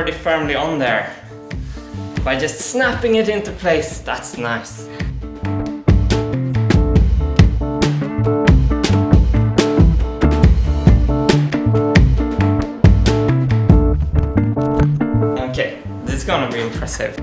already firmly on there. By just snapping it into place, that's nice. Okay, this is gonna be impressive.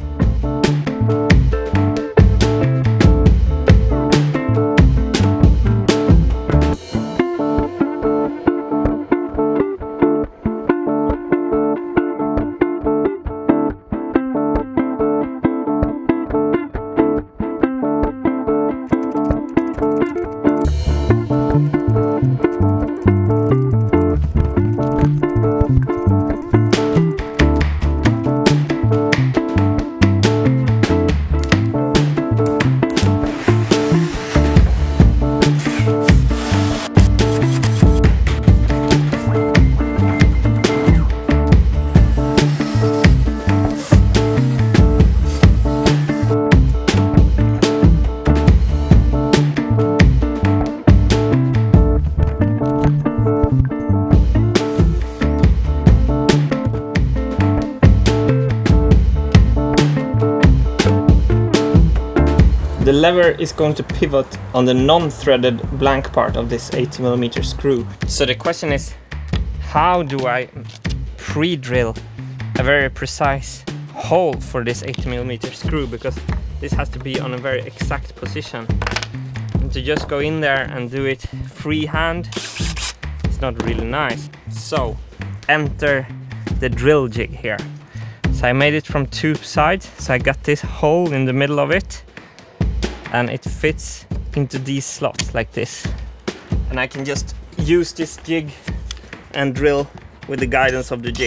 The lever is going to pivot on the non-threaded blank part of this 80mm screw. So the question is, how do I pre-drill a very precise hole for this 80mm screw? Because this has to be on a very exact position. And to just go in there and do it freehand, it's not really nice. So enter the drill jig here. So I made it from two sides. So I got this hole in the middle of it, and it fits into these slots like this. And I can just use this jig and drill with the guidance of the jig.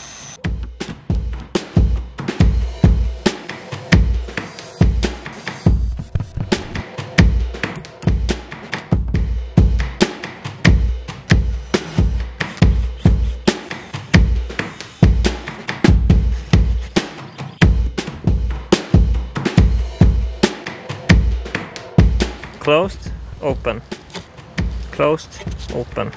Closed, open, closed, open.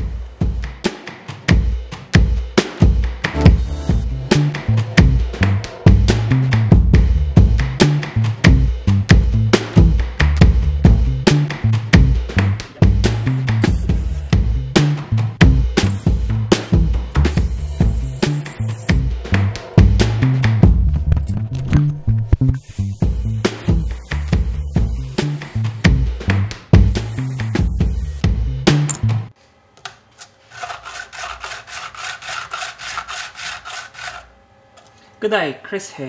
Good day, Chris here.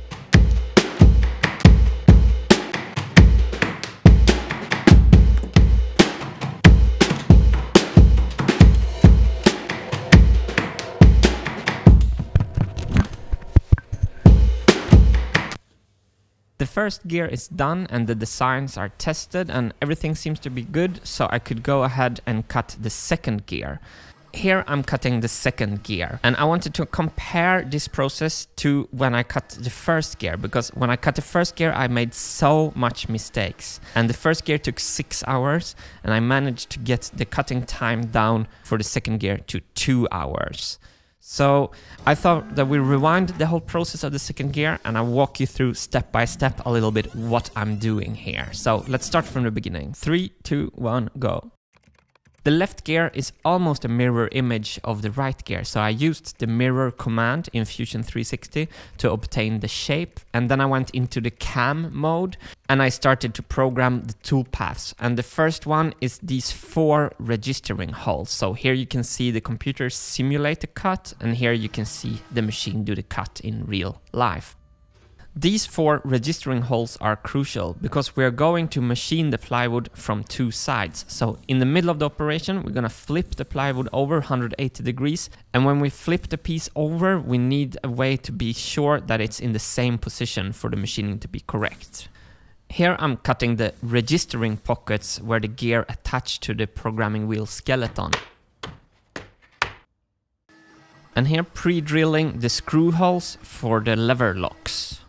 The first gear is done and the designs are tested and everything seems to be good, so I could go ahead and cut the second gear. Here I'm cutting the second gear, and I wanted to compare this process to when I cut the first gear, because when I cut the first gear I made so much mistakes, and the first gear took 6 hours and I managed to get the cutting time down for the second gear to 2 hours. So I thought that we rewind the whole process of the second gear and I'll walk you through step by step a little bit what I'm doing here. So let's start from the beginning. 3, 2, 1, go. The left gear is almost a mirror image of the right gear, so I used the mirror command in Fusion 360 to obtain the shape, and then I went into the cam mode and I started to program the toolpaths. And the first one is these 4 registering holes. So here you can see the computer simulate the cut, and here you can see the machine do the cut in real life. These 4 registering holes are crucial because we're going to machine the plywood from 2 sides. So in the middle of the operation, we're gonna flip the plywood over 180 degrees. And when we flip the piece over, we need a way to be sure that it's in the same position for the machining to be correct. Here I'm cutting the registering pockets where the gear attached to the programming wheel skeleton. And here pre-drilling the screw holes for the lever locks.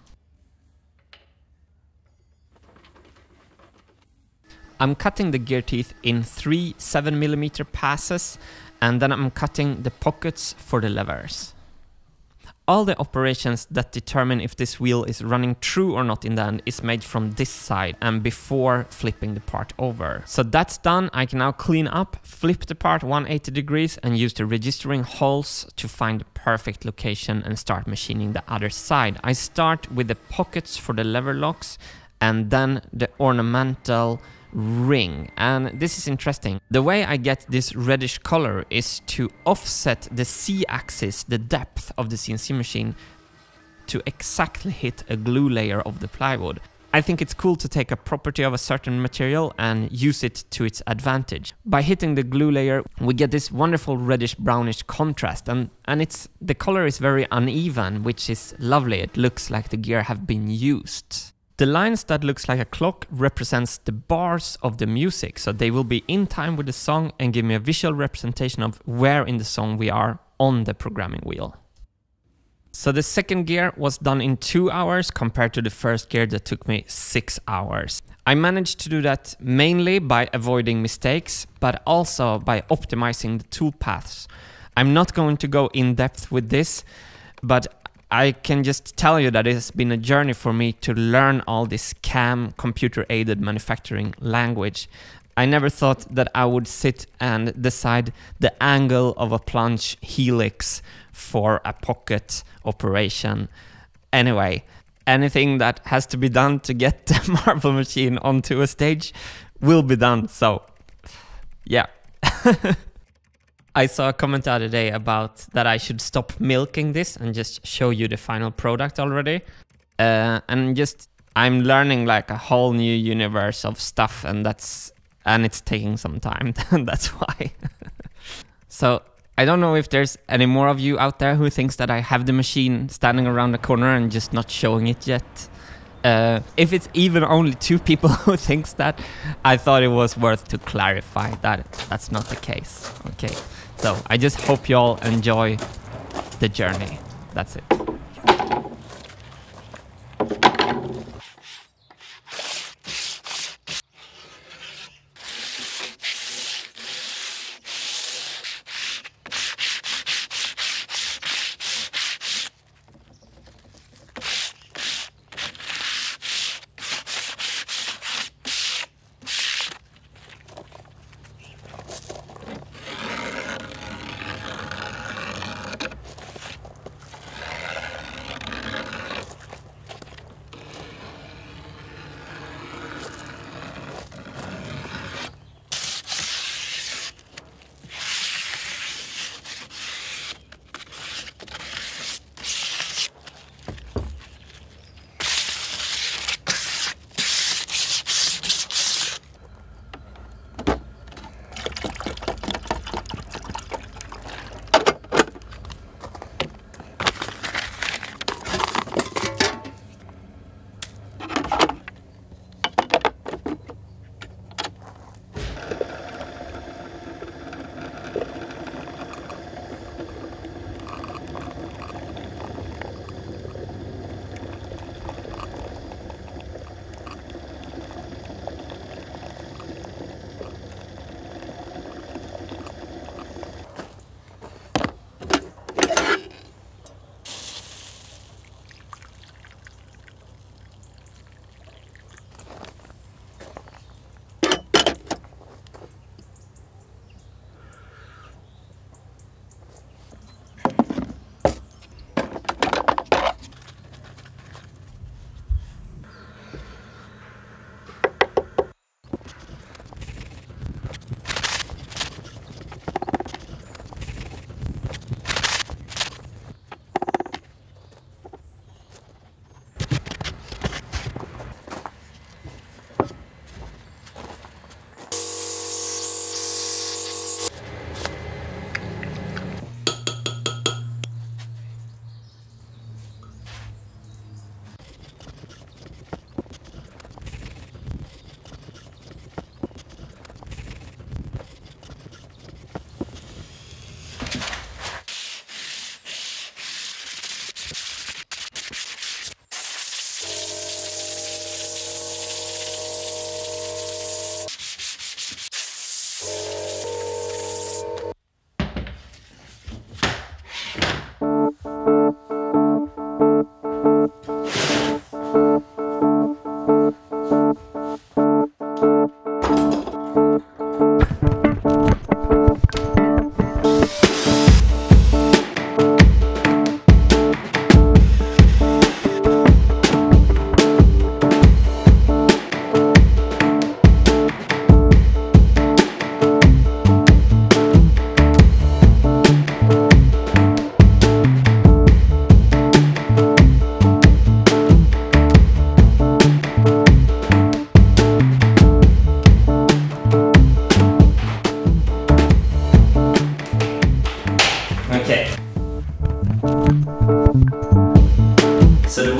I'm cutting the gear teeth in 3 7mm passes, and then I'm cutting the pockets for the levers. all the operations that determine if this wheel is running true or not in the end is made from this side and before flipping the part over. So that's done. I can now clean up, flip the part 180 degrees and use the registering holes to find the perfect location and start machining the other side. I start with the pockets for the lever locks and then the ornamental ring, and this is interesting. The way I get this reddish color is to offset the Z-axis, the depth of the CNC machine, to exactly hit a glue layer of the plywood. I think it's cool to take a property of a certain material and use it to its advantage. By hitting the glue layer, we get this wonderful reddish brownish contrast, and the color is very uneven, which is lovely. It looks like the gear have been used. The lines that looks like a clock represents the bars of the music, so they will be in time with the song and give me a visual representation of where in the song we are on the programming wheel. So the second gear was done in 2 hours compared to the first gear that took me 6 hours. I managed to do that mainly by avoiding mistakes, but also by optimizing the tool paths. I'm not going to go in depth with this, but I can just tell you that it has been a journey for me to learn all this CAM, computer-aided manufacturing language. I never thought that I would sit and decide the angle of a plunge helix for a pocket operation. Anyway, anything that has to be done to get the marble machine onto a stage will be done, so yeah. I saw a comment the other day about that I should stop milking this and just show you the final product already. I'm learning like a whole new universe of stuff, and it's taking some time. That's why. So I don't know if there's any more of you out there who thinks that I have the machine standing around the corner and just not showing it yet. If it's even only 2 people who thinks that, I thought it was worth to clarify that that's not the case. Okay, so I just hope you all enjoy the journey. That's it.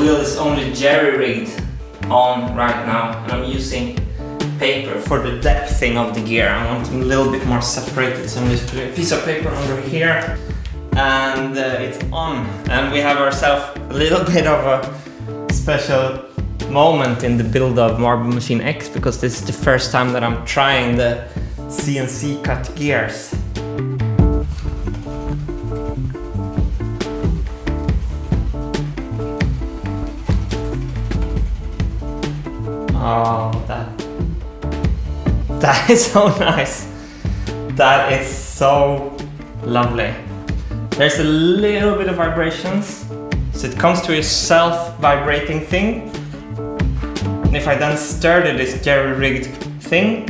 wheel is only jerry-rigged on right now, and I'm using paper for the depthing of the gear. I want them a little bit more separated, so I'm just putting a piece of paper under here, and it's on. And we have ourselves a little bit of a special moment in the build of Marble Machine X, because this is the first time that I'm trying the CNC cut gears. Oh, that is so nice. That is so lovely. There's a little bit of vibrations, so it comes to a self-vibrating thing. And if I then started this jerry-rigged thing,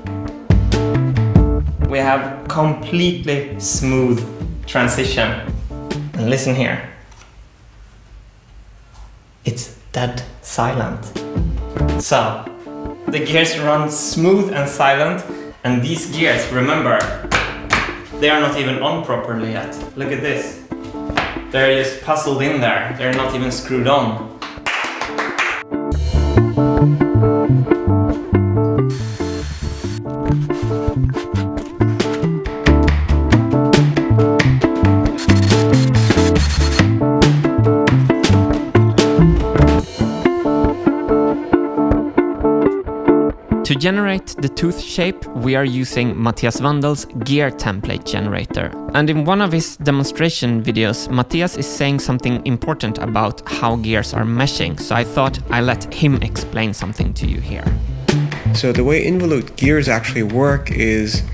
we have completely smooth transition. And listen here. It's dead silent. So, the gears run smooth and silent, and these gears, remember, they are not even on properly yet. Look at this. They're just puzzled in there. They're not even screwed on. To generate the tooth shape, we are using Matthias Vandals' gear template generator. And in one of his demonstration videos, Matthias is saying something important about how gears are meshing, so I thought I'd let him explain something to you here. So the way involute gears actually work is,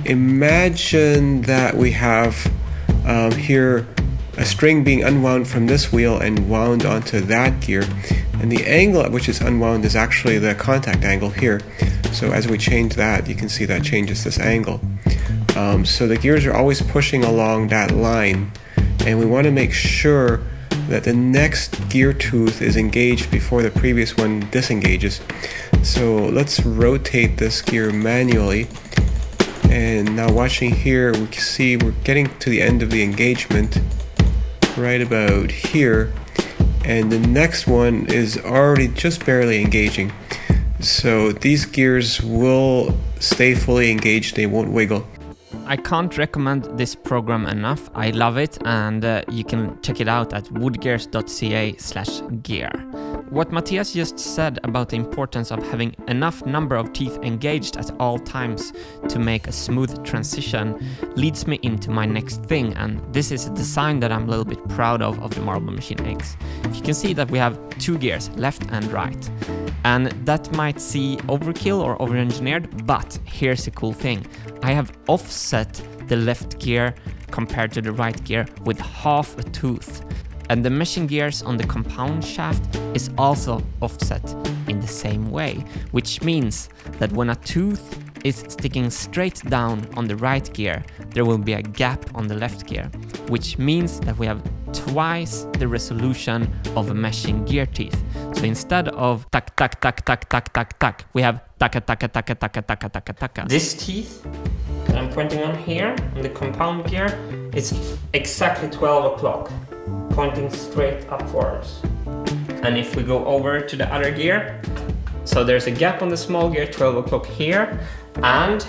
imagine that we have here a string being unwound from this wheel and wound onto that gear, and the angle at which it's unwound is actually the contact angle here. So as we change that, you can see that changes this angle. So the gears are always pushing along that line, and we want to make sure that the next gear tooth is engaged before the previous one disengages. So let's rotate this gear manually, and now watching here, we can see we're getting to the end of the engagement right about here, and the next one is already just barely engaging. So these gears will stay fully engaged, they won't wiggle. I can't recommend this program enough. I love it, and you can check it out at woodgears.ca/gear. What Matthias just said about the importance of having enough number of teeth engaged at all times to make a smooth transition leads me into my next thing, and this is a design that I'm a little bit proud of the Marble Machine X. You can see that we have two gears, left and right. And that might seem overkill or over-engineered, but here's the cool thing. I have offset the left gear compared to the right gear with half a tooth. And the meshing gears on the compound shaft is also offset in the same way, which means that when a tooth is sticking straight down on the right gear, there will be a gap on the left gear, which means that we have twice the resolution of a meshing gear teeth. So instead of tak tak tak tak tak tak tak, we have taka taka taka taka taka taka taka. This teeth that I'm pointing on here, on the compound gear, is exactly 12 o'clock, pointing straight upwards. And if we go over to the other gear, so there's a gap on the small gear, 12 o'clock here, and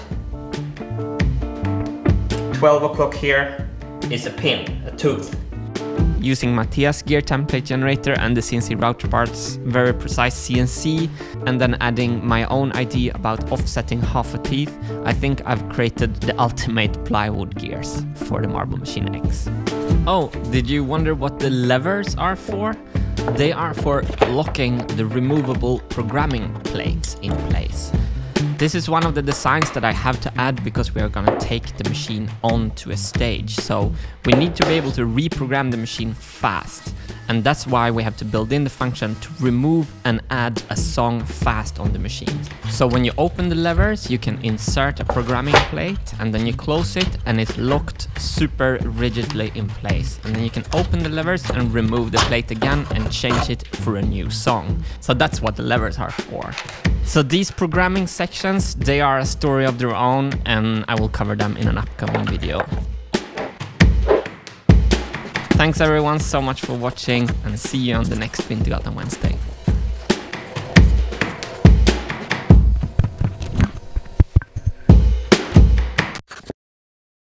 12 o'clock here is a pin, a tooth. Using Matthias gear template generator and the CNC router parts, very precise CNC, and then adding my own idea about offsetting half a teeth, I think I've created the ultimate plywood gears for the Marble Machine X. Oh, did you wonder what the levers are for? They are for locking the removable programming plates in place. This is one of the designs that I have to add because we are gonna take the machine onto a stage. So we need to be able to reprogram the machine fast. And that's why we have to build in the function to remove and add a song fast on the machine. So when you open the levers, you can insert a programming plate, and then you close it and it's locked super rigidly in place. And then you can open the levers and remove the plate again and change it for a new song. So that's what the levers are for. So these programming sections, they are a story of their own, and I will cover them in an upcoming video. Thanks everyone so much for watching, and see you on the next Wintergatan Wednesday.